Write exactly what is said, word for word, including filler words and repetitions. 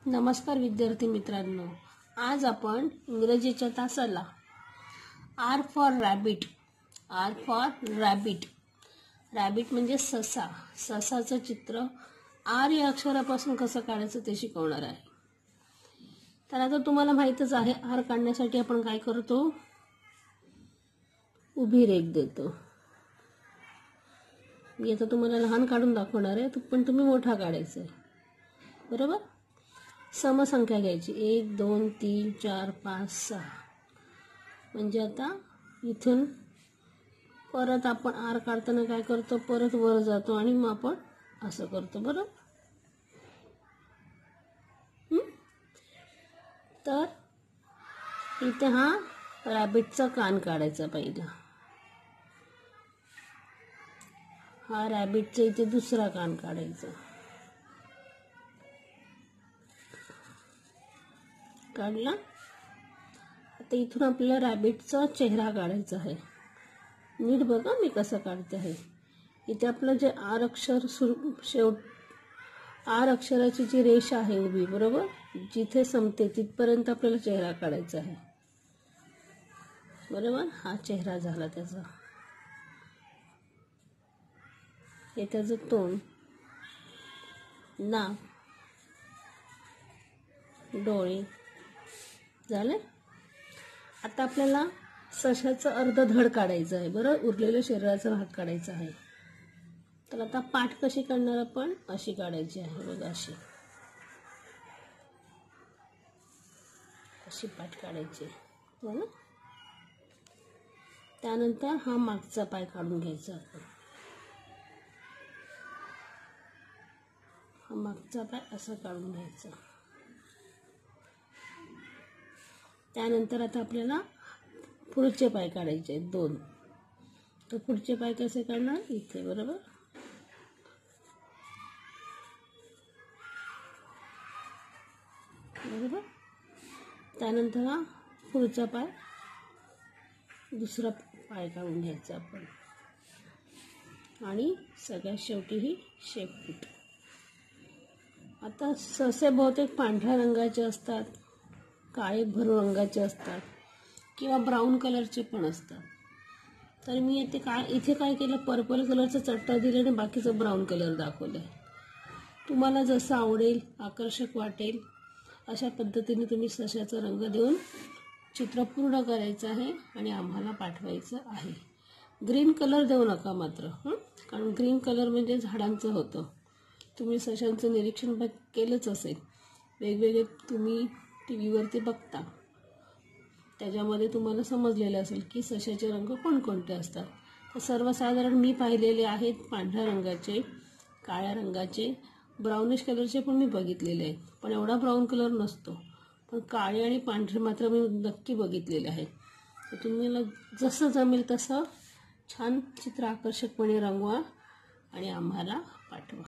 नमस्कार विद्यार्थी मित्रांनो, आज आपण इंग्रजीच्या तासाला R for rabbit R for rabbit rabbit म्हणजे ससा ससाचं चित्र आर या अक्षरापासून कसं काढायचं ते शिकवणार आहे. तर आता तुम्हाला माहीतच आहे, आर काढण्यासाठी आपण काय करतो, उभी रेघ देतो. मी आता तुम्हाला लहान काढून दाखवणार आहे, पण तुम्ही मोठा काढायचा आहे, बरोबर. समसंख्या घ्यायची, एक दोन तीन चार पाच सहा. म्हणजे आता इथून परत आपण आर काढताना काय करतो, परत वर जातो आणि मग आपण असं करतो, बरोबर. तर इथे हा रॅबिटचा कान काढायचा पहिला. हा रॅबिटचा इथे दुसरा कान काढायचा. काढला. आता इथून आपल्याला रॅबिटचा चेहरा काढायचा आहे. नीट बघा मी कसं काढते आहे. इथे आपलं जे आर अक्षर सुरू शेवट आर अक्षराची जी रेषा आहे उभी, बरोबर, जिथे संपते तिथपर्यंत आपल्याला चेहरा काढायचा आहे, बरोबर. हा चेहरा झाला त्याचा. हे त्याचं तोंड, नाक, डोळे झाले. आता आपल्याला सशाचं अर्ध धड काढायचं आहे, बरं. उरलेलं शरीराचा भाग काढायचा आहे. तर आता पाठ कशी काढणार आपण, अशी काढायची आहे बघा, अशी अशी पाठ काढायची बरं. त्यानंतर हा मागचा पाय काढून घ्यायचा आपण. हा मागचा पाय असा काढून घ्यायचा. त्यानंतर आता आपल्याला पुढचे पाय काढायचे आहेत दोन. तर पुढचे पाय कसे काढणार, इथे, बरोबर. बरोबर. त्यानंतर हा पुढचा पाय, दुसरा पाय काढून घ्यायचा आपण. आणि सगळ्यात शेवटी ही शेपटीत. आता ससे बहुतेक पांढऱ्या रंगाचे असतात, काळे भरू रंगाचे असतात, किंवा ब्राऊन कलरचे पण असतात. तर मी इथे काय इथे काय केलं, पर्पल कलरचं चट्टा दिलं आणि बाकीचं ब्राऊन कलर दाखवलं आहे. तुम्हाला जसं आवडेल, आकर्षक वाटेल अशा पद्धतीने तुम्ही सशाचा रंग देऊन चित्र पूर्ण करायचं आहे आणि आम्हाला पाठवायचं आहे. ग्रीन कलर देऊ नका मात्र, हं कारण ग्रीन कलर म्हणजे झाडांचं होतं. तुम्ही सशांचं निरीक्षण बघ केलंच असेल, वेगवेगळे तुम्ही टी व्हीवरती बघता, त्याच्यामध्ये तुम्हाला समजलेलं असेल की सशाचे रंग कोणकोणते असतात. तर सर्वसाधारण मी पाहिलेले आहेत पांढऱ्या रंगाचे, काळ्या रंगाचे, ब्राउनिश कलरचे पण मी बघितलेले आहेत. पण एवढा ब्राऊन कलर नसतो, पण काळे आणि पांढरे मात्र मी नक्की बघितलेले आहेत. तर तुम्हाला जसं जमेल तसं छान चित्र आकर्षकपणे रंगवा आणि आम्हाला पाठवा.